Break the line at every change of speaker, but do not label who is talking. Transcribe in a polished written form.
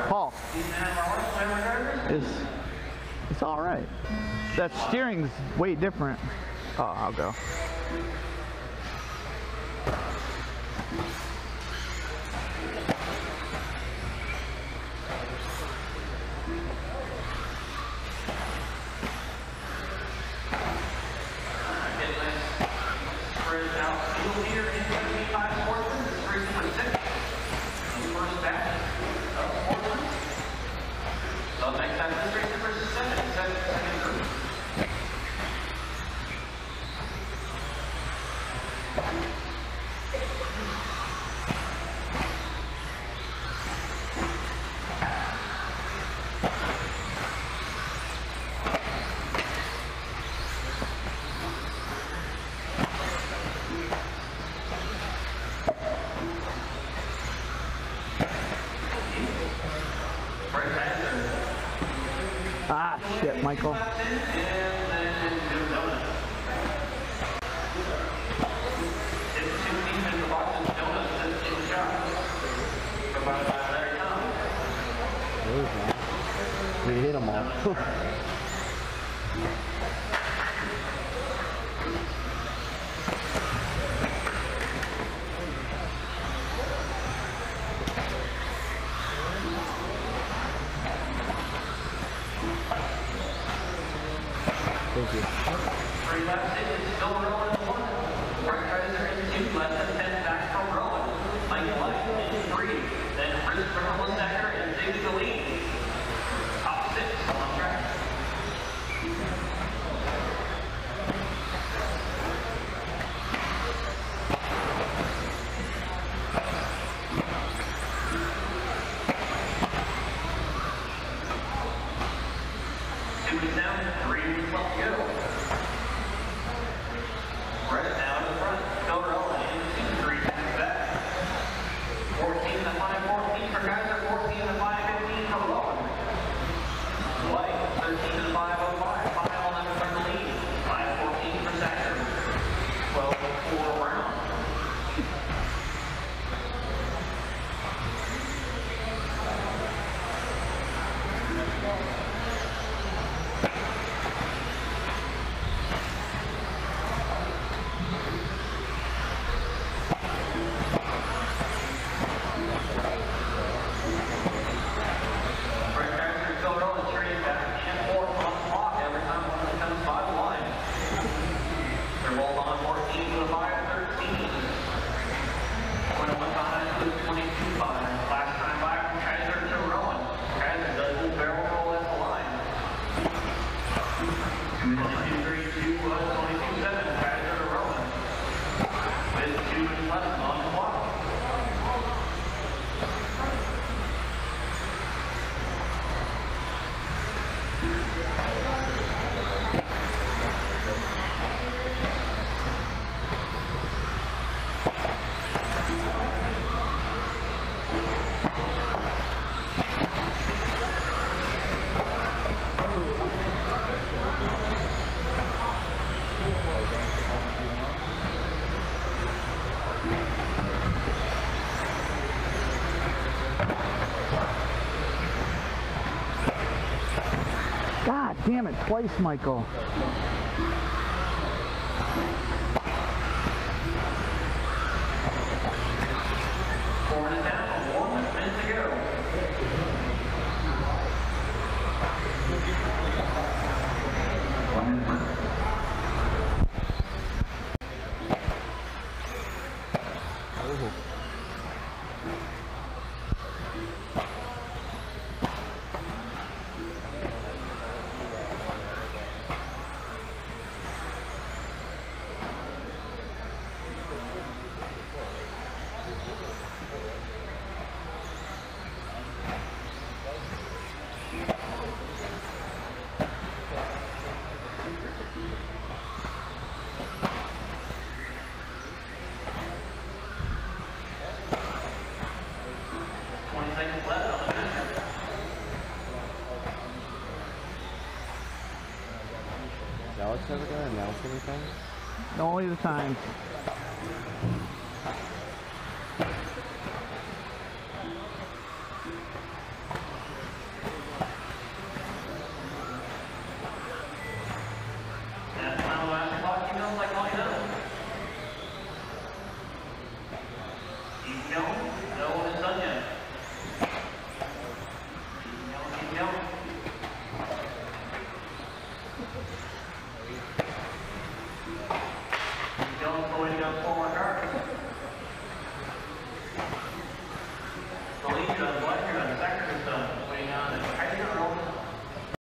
Paul. It's all right. That steering's way different. Oh, I'll go.
Spread out field here in 75 Sportsman. This is 3.6. First back of Sportsman. So next time this race is versus 7. Second group.
Ah, shit, Michael.
We hit them all. Thank you.
3 left 6 is still rolling in 1. Right tires are in 2, left and 10 back from rolling. Mike Blythe in 3. Then Chris from Listecker and Dig the lead. Top 6 on track. Down, 3 left to go. Right now to the front, still rolling into 3 back. 14 to 5-14 for Kaiser, 14 to 5-15 for Lowen. White, 13 to 5-05, 5-11 for the lead, 5-14 for Saxon, 12-4 round.
God damn it, twice, Michael.
Pouring it down, 1 minute to go.
Alex ever gonna announce anything?
Only the time.
Didnt.